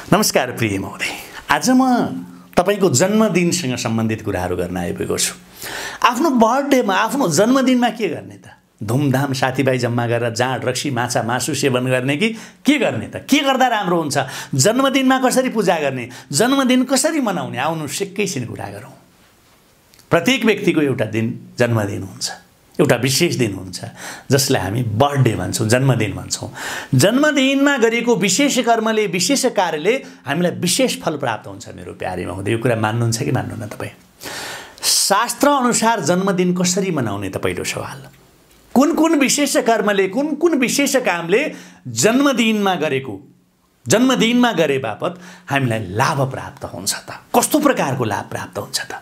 नमस्कार प्रिय महोदय, आज म तपाईको जन्मदिनसँग सम्बन्धित कुराहरू गर्न आइपुगेको छु। आफ्नो बर्थडेमा, आफ्नो जन्मदिनमा के गर्ने त? धुमधाम साथीभाइ जम्मा गरेर जाँड रक्सी माछा मासु सेवन गर्ने कि के गर्ने त? के गर्दा राम्रो हुन्छ? जन्मदिनमा कसरी पूजा गर्ने? जन्मदिन कसरी मनाउने? आउनुस् एकैछिन कुरा गरौँ। प्रत्येक व्यक्तिको एउटा दिन जन्मदिन हुन्छ, एउटा विशेष दिन हुन्छ जसलाई हामी बर्थडे भन्छौँ, जन्मदिन भन्छौँ। जन्मदिनमा गरेको विशेष कर्मले, विशेष कार्यले हामीलाई विशेष फल प्राप्त हुन्छ। मेरो प्यारे महोदय, यो कुरा मान्नुहुन्छ कि मान्नुहुन्न तपाईँ? शास्त्र अनुसार जन्मदिन कसरी मनाउने त पहिलो सवाल। कुन कुन विशेष कर्मले, कुन कुन विशेष कामले जन्मदिनमा गरे बापत हामीलाई लाभ प्राप्त हुन्छ त? कस्तो प्रकारको लाभ प्राप्त हुन्छ त?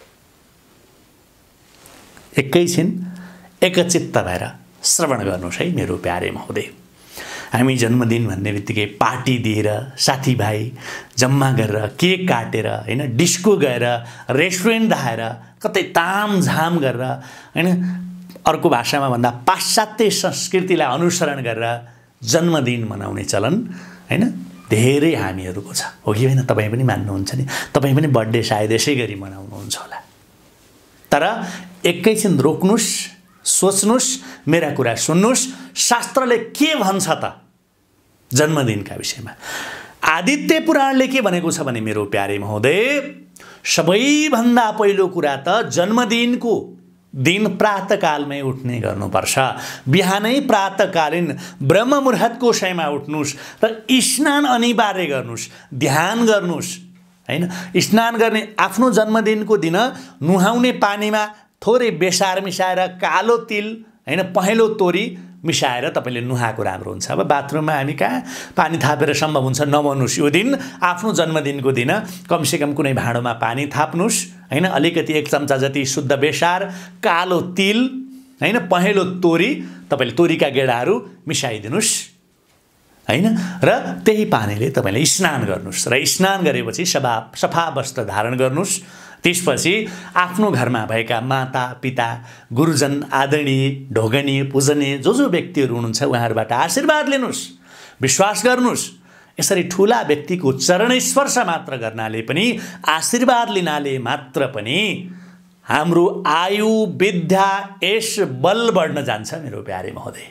एकैछिन एकचित्त भएर श्रवण गर्नुहोस् है मेरो प्यारे महोदय। हामी जन्मदिन भन्ने बित्तिकै पार्टी दिएर, साथीभाइ जम्मा गरेर, केक काटेर, हैन, डिस्को गएर, रेस्टुरेन्ट धाएर, कतै तामझाम गरेर, हैन, अर्को भाषामा भन्दा पाश्चात्य संस्कृतिलाई अनुसरण गरेर जन्मदिन मनाउने चलन, हैन, धेरै हामीहरूको छ। हो कि होइन? तपाईँ पनि मान्नुहुन्छ नि? तपाईँ पनि बर्थडे सायद यसै गरी मनाउनुहुन्छ होला। तर एकैछिन रोक्नुस्, सोच्नुस्, मेरा कुरा सुन्नुस्। शास्त्रले के भन्छ त जन्मदिनका विषयमा? आदित्य पुराणले के भनेको छ भने मेरो प्यारे महोदय, सबैभन्दा पहिलो कुरा त जन्मदिनको दिन प्रातःकालमै उठ्ने गर्नुपर्छ। बिहानै प्रातःकालीन ब्रह्म मुहुर्तको समयमा उठ्नुस् र स्नान अनिवार्य गर्नुस्, ध्यान गर्नुस्, हैन। स्नान गर्ने, आफ्नो जन्मदिनको दिन नुहाउने पानीमा थोरै बेसार मिसाएर, कालो तिल, हैन, पहेँलो तोरी मिसाएर तपाईले नुहाएको राम्रो हुन्छ। अब बाथरुममा हामी कहाँ पानी थापेर सम्भव हुन्छ? नबन्नुस्। यो दिन, आफ्नो जन्मदिनको दिन कमसेकम कुनै भाँडोमा पानी थाप्नुस्, हैन, अलिकति 1 चम्चा जति शुद्ध बेसार, कालो तिल, हैन, पहेँलो तोरी, तपाईले तोरीका गेडाहरू मिसाइदिनुस्, हैन, र त्यही पानीले तपाईले स्नान गर्नुस् र स्नान गरेपछि सफा वस्त्र धारण गर्नुस्। त्यसपछि आफ्नो घरमा भएका माता पिता, गुरुजन, आदरणीय, ढोगनीय, पूजनीय जो व्यक्तिहरू हुनुहुन्छ उहाँहरूबाट आशीर्वाद लिनुस्, विश्वास गर्नुस्। यसरी ठुला व्यक्तिको चरण स्पर्श मात्र गर्नाले पनि, आशीर्वाद लिनाले मात्र पनि हाम्रो आयु, विद्या, यश, बल बढ्न जान्छ मेरो प्यारे महोदय,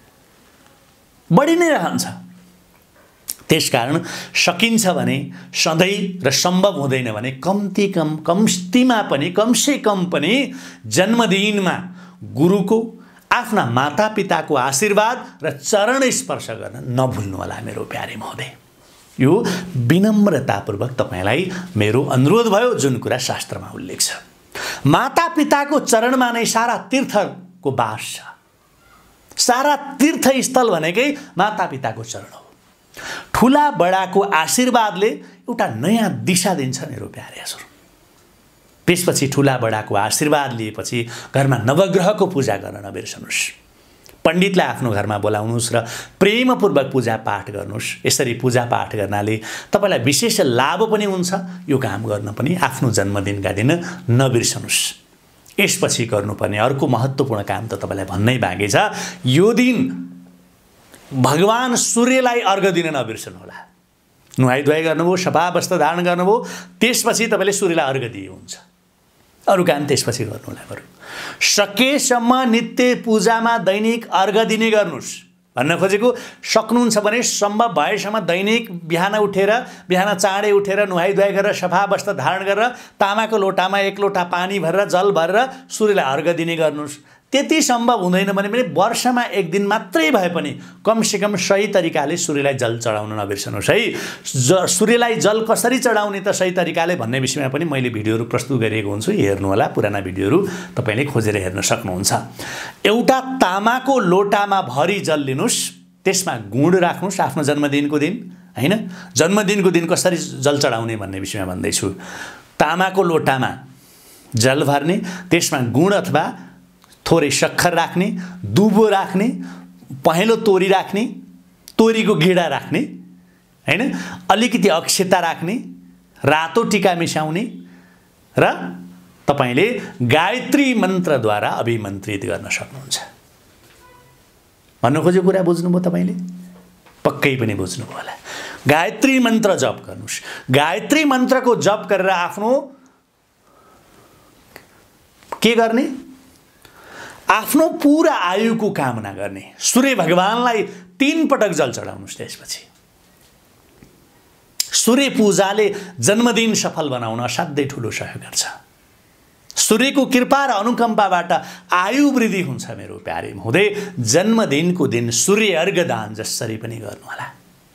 बढी नै रहन्छ। त्यसकारण सकिन्छ भने सधैँ र सम्भव हुँदैन भने कम्तीमा पनि जन्मदिनमा गुरुको, आफ्ना मातापिताको आशीर्वाद र चरण स्पर्श गर्न नभुल्नु होला मेरो प्यारे महोदय। यो विनम्रतापूर्वक तपाईलाई मेरो अनुरोध भयो, जुन कुरा शास्त्रमा उल्लेख छ। मातापिताको चरणमा नै सारा तीर्थको वास छ। सारा तीर्थस्थल भनेकै मातापिताको चरण हो। ठुला बडाको आशीर्वादले एउटा नयाँ दिशा दिन्छ मेरो प्यारे हजुर। त्यसपछि ठुला बडाको आशीर्वाद लिएपछि घरमा नवग्रहको पूजा गर्न नबिर्सनुस्। पण्डितलाई आफ्नो घरमा बोलाउनुस् र प्रेमपूर्वक पूजा पाठ गर्नुस्। यसरी पूजा पाठ गर्नाले तपाईलाई विशेष लाभ पनि हुन्छ। यो काम गर्न पनि आफ्नो जन्मदिनका दिन नबिर्सनुस्। यसपछि गर्नुपर्ने अर्को महत्त्वपूर्ण काम त तपाईलाई भन्नै बाँकी छ। यो दिन भगवान सूर्यलाई अर्घ दिन नबिर्सनु होला। नुहाइधुवाइ गर्नुभयो, सफा वस्त्र धारण गर्नुभयो, त्यसपछि तपाईले सूर्यलाई अर्घ दिए हुन्छ। अरू काम त्यसपछि गर्नु होला। बरु सकेसम्म नित्य पूजामा दैनिक अर्घ दिने गर्नुस्। भन्न खोजेको, सक्नुहुन्छ भने सम्भव भएसम्म दैनिक बिहान चाँडै उठेर नुहाइधुवाइ गरेर सफा वस्त्र धारण गरेर तामाको लोटामा 1 लोटा पानी भरेर, जल भरेर सूर्यलाई अर्घ दिने गर्नुस्। त्यति सम्भव हुँदैन भने पनि वर्षमा 1 दिन मात्रै भए पनि कमसेकम सही तरिकाले सूर्यलाई जल चढाउन नबिर्सनुहोस् है। सूर्यलाई जल कसरी चढाउने त सही तरिकाले भन्ने विषयमा पनि मैले भिडियोहरू प्रस्तुत गरेको हुन्छु। हेर्नु होला, पुराना भिडियोहरू तपाईले खोजेर हेर्न सक्नुहुन्छ। एउटा तामाको लोटामा भरी जल लिनुस्, त्यसमा गुड राख्नुस् आफ्नो जन्मदिनको दिन, हैन। जन्मदिनको दिन कसरी जल चढाउने भन्ने विषयमा भन्दैछु। तामाको लोटामा जल भर्ने, त्यसमा गुड अथवा थोरै शक्कर राख्ने, दुबो राख्ने, पहेँलो तोरी राख्ने, तोरीको गेडा राख्ने, हैन, अलिकति अक्षता राख्ने, रातो टीका मिसाउने र तपाईले गायत्री मन्त्रद्वारा अभिमन्त्रित गर्न सक्नुहुन्छ। भन्नु खोजेको कुरा बुझ्नुभयो तपाईले? पक्कै पनि बुझ्नुभयो होला। गायत्री मन्त्र जप गर्नुस्। गायत्री मन्त्रको जप गरेर आफ्नो के गर्ने? आफ्नो पूरा आयुको कामना गर्ने। सूर्य भगवानलाई 3 पटक जल चढाउनुस्। त्यसपछि सूर्य पूजाले जन्मदिन सफल बनाउन असाध्यै ठुलो सहयोग गर्छ। सूर्यको कृपा र अनुकम्पाबाट आयु वृद्धि हुन्छ। मेरो प्यारे महोदय, जन्मदिनको दिन सूर्य अर्घ दान जसरी पनि गर्नुहोला।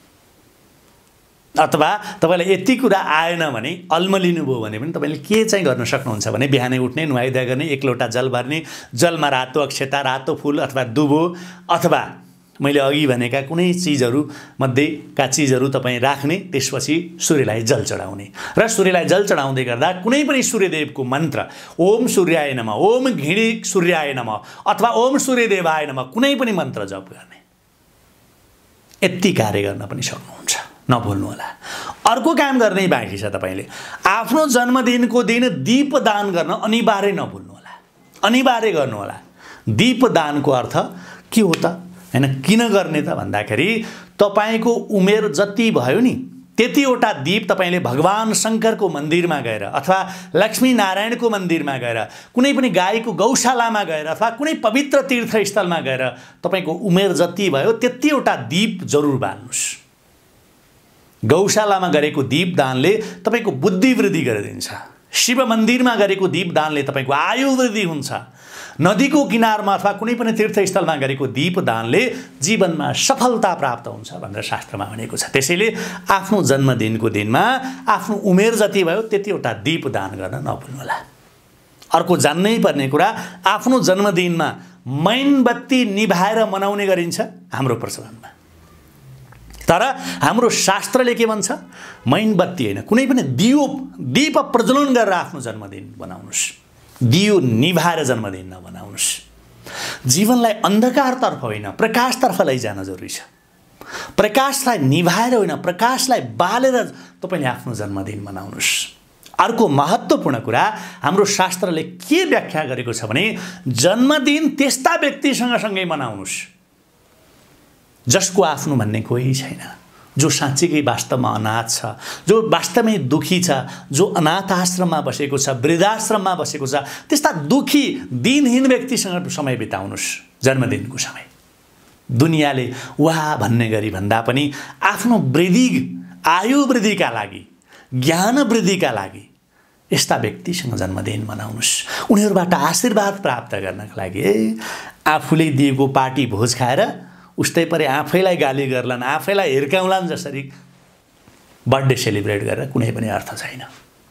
अथवा तपाईलाई यति कुरा आएन भने, अल्मलिनु भयो भने पनि तपाईले के चाहिँ गर्न सक्नुहुन्छ भने बिहानै उठ्ने, नुहाइधुवाइ गर्ने, 1 लोटा जल भर्ने, जलमा रातो अक्षता, रातो फूल अथवा दुबो अथवा मैले अघि भनेका कुनै चीजहरू मध्येका चीजहरू तपाईँ राख्ने, त्यसपछि सूर्यलाई जल चढाउने र सूर्यलाई जल चढाउँदै गर्दा कुनै पनि सूर्यदेवको मन्त्र, ओम सूर्याय नमः, ओम घिडी सूर्याय नमः अथवा ओम सूर्यदेवाय नमः कुनै पनि मन्त्र जप गर्ने। यति कार्य गर्न पनि सक्नुहुन्छ, नभुल्नु होला। अर्को काम गर्नै बाँकी छ। तपाईले आफ्नो जन्मदिनको दिन दीप दान गर्न अनिवार्य नभुल्नु होला। अनिवार्य गर्नु होला। दीप दानको अर्थ के हो त? हैन, किन गर्ने त भन्दाखेरि तपाईको उमेर जति भयो नि त्यतिवटा दीप तपाईले भगवान शंकरको मन्दिरमा गएर अथवा लक्ष्मी नारायणको मन्दिरमा गएर, कुनै पनि गाईको गौशालामा गएर अथवा कुनै पवित्र तीर्थस्थलमा गएर तपाईको उमेर जति भयो त्यतिवटा दीप जरुर बाल्नुस्। गौशालामा गरेको दीप दानले तपाईको बुद्धि वृद्धि गरिदिन्छ। शिव मन्दिरमा गरेको दीप दानले तपाईको आयु वृद्धि हुन्छ। नदीको किनारमा अथवा कुनै पनि तीर्थस्थलमा गरेको दीप दानले जीवनमा सफलता प्राप्त हुन्छ भनेर शास्त्रमा भनेको छ। त्यसैले आफ्नो जन्मदिनको दिनमा आफ्नो उमेर जति भयो त्यतिवटा दीप दान गर्न नभुल्नुहोला। अर्को जान्नै पर्ने कुरा, आफ्नो जन्मदिनमा मैनबत्ती निभाएर मनाउने गरिन्छ हाम्रो प्रचलनमा। तर हाम्रो शास्त्रले के भन्छ? मैनबत्ती होइन, कुनै पनि दीप प्रज्वलन गरेर आफ्नो जन्मदिन बनाउनुस्। दियो निभाएर जन्मदिन नबनाउनुस्। जीवनलाई अन्धकारतर्फ होइन प्रकाशतर्फ लैजान जरुरी छ। प्रकाशलाई निभाएर होइन प्रकाशलाई बालेर तपाईले आफ्नो जन्मदिन मनाउनुस्। अर्को महत्त्वपूर्ण कुरा, हाम्रो शास्त्रले के व्याख्या गरेको छ भने जन्मदिन त्यस्ता व्यक्तिसँग सँगै मनाउनुस् जसको आफ्नो भन्ने कोही छैन, जो साँच्चीकै वास्तवमा अनाथ छ, जो वास्तवमै दुखी छ, जो अनाथ आश्रममा बसेको छ, वृद्धाश्रममा बसेको छ, त्यस्ता दुखी दिनहीन व्यक्तिसँग समय बिताउनुस् जन्मदिनको समय। दुनियाँले वाह भन्ने गरी भन्दा पनि आफ्नो वृद्धि, आयु वृद्धिका लागि, ज्ञान वृद्धिका लागि यस्ता व्यक्तिसँग जन्मदिन मनाउनुस्। उनीहरूबाट आशीर्वाद प्राप्त गर्नका लागि आफूले दिएको पार्टी भोज खाएर उस्तै परे आफैलाई गाली गर्लान्, आफैलाई हिर्काउलान् जसरी बर्थडे सेलिब्रेट गरेर कुनै पनि अर्थ छैन।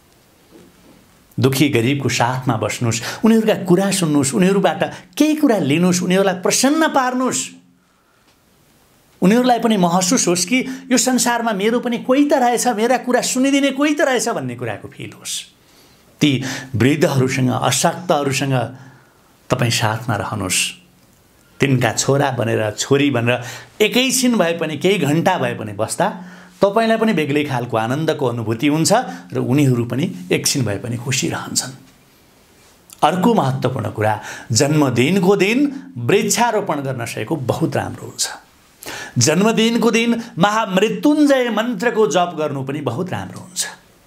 दुखी गरिबको साथमा बस्नुस्, उनीहरूका कुरा सुन्नुस्, उनीहरूबाट केही कुरा लिनुस्, उनीहरूलाई प्रसन्न पार्नुस्। उनीहरूलाई पनि महसुस होस् कि यो संसारमा मेरो पनि कोही त रहेछ, मेरा कुरा सुनिदिने कोही त रहेछ भन्ने कुराको फिल होस्। ती वृद्धहरूसँग, अशक्तहरूसँग तपाईँ साथमा रहनुस्। तिनका छोरा बनेर, छोरी बनेर एकैछिन भए पनि, केही घण्टा भए पनि बस्दा तपाईलाई पनि बेग्लै खालको आनन्दको अनुभूति हुन्छ र उनीहरू पनि एकछिन भए पनि खुसी रहन्छन्। अर्को महत्त्वपूर्ण कुरा, जन्मदिनको दिन वृक्षारोपण गर्न सकेको बहुत राम्रो हुन्छ। जन्मदिनको दिन महामृत्युञ्जय मन्त्रको जप गर्नु पनि बहुत राम्रो हुन्छ।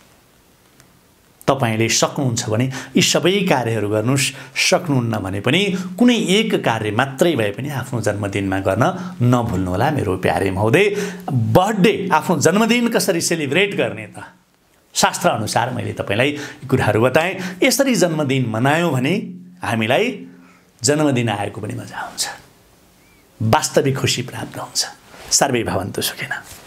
तपाईले सक्नुहुन्छ भने यी सबै कार्यहरू गर्नुस्, सक्नुहुन्न भने पनि कुनै एक कार्य मात्रै भए पनि आफ्नो जन्मदिनमा गर्न नभुल्नुहोला मेरो प्यारे महोदय। बर्थडे, आफ्नो जन्मदिन कसरी सेलिब्रेट गर्ने त? शास्त्र अनुसार मैले तपाईलाई यी कुराहरू बताएँ। यसरी जन्मदिन मनायौँ भने हामीलाई जन्मदिन आएको पनि मजा आउँछ, वास्तविक खुसी प्राप्त हुन्छ। सर्वे भवन्तु सुखिनः।